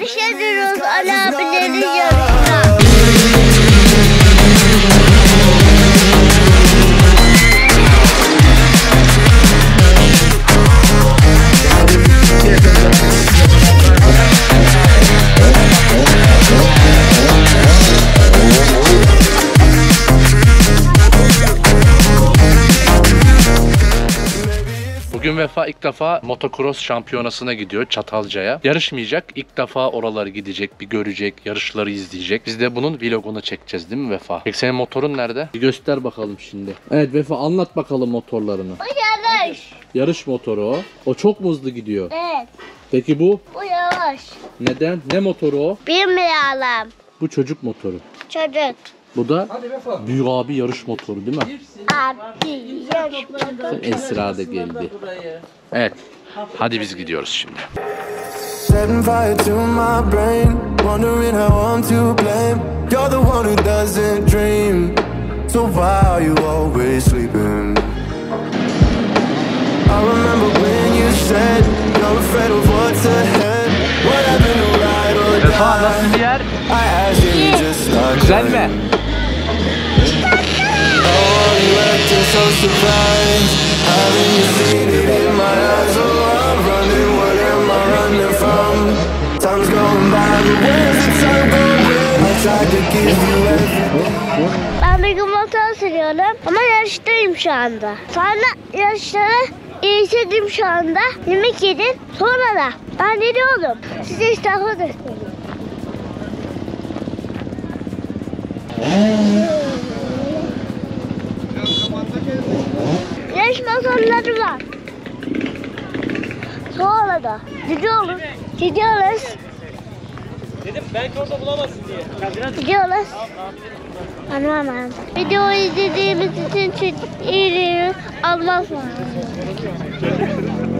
yarışa giriyoruz Ali abilerin yarışına. Bugün Vefa ilk defa motocross şampiyonasına gidiyor Çatalca'ya. Yarışmayacak. İlk defa oraları gidecek, bir görecek, yarışları izleyecek. Biz de bunun vlogunu çekeceğiz değil mi Vefa? Peki senin motorun nerede? Bir göster bakalım şimdi. Evet Vefa, anlat bakalım motorlarını. Bu yarış. Yarış motoru o. O çok mu hızlı gidiyor? Evet. Peki bu? Bu yavaş. Neden? Ne motoru o? Bilmiyorum. Bu çocuk motoru. Çocuk. Bu da büyük abi yarış motoru değil mi? Abi yarış motoru. Esra da geldi. Evet. Hadi biz gidiyoruz şimdi. Setting fire to my brain, wondering how I'm to blame. You're the one who doesn't dream, so why are you always sleeping? I remember when you said you're afraid of what's ahead. What happened to ride or die? Vefa, nasıl bir yer? I asked you, you just started. Güzel mi? Oh, you acting so surprised. Haven't you seen it in my eyes? Oh, I'm running, what am I running from? Time's going by, but where's the time going? I tried to give you everything. Ben bir gün motor sürüyorum ama yarıştayım şu anda. Sonra yarışlara yetiştim şu anda. Yemek yedim. Sonra da ben gidiyorum. Size istafa da söyleyeyim. Yarış motorları var. Sonra da gidiyoruz. Gidiyoruz. Dedim belki orada bulamazsın diye. Gidiyoruz. Anlamam. Videoyu izlediğimiz için çok iyi almaz mı?